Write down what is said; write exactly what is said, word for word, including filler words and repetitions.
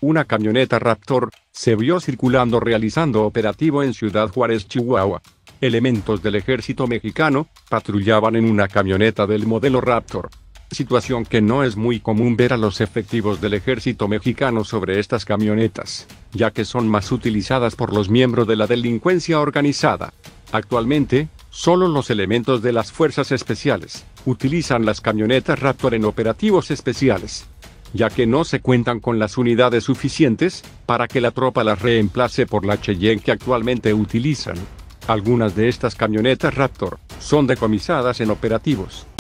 una camioneta Raptor se vio circulando realizando operativo en Ciudad Juárez, Chihuahua. Elementos del ejército mexicano patrullaban en una camioneta del modelo Raptor. Situación que no es muy común ver a los efectivos del ejército mexicano sobre estas camionetas, ya que son más utilizadas por los miembros de la delincuencia organizada. Actualmente, solo los elementos de las fuerzas especiales utilizan las camionetas Raptor en operativos especiales, ya que no se cuentan con las unidades suficientes para que la tropa las reemplace por la Cheyenne que actualmente utilizan. Algunas de estas camionetas Raptor son decomisadas en operativos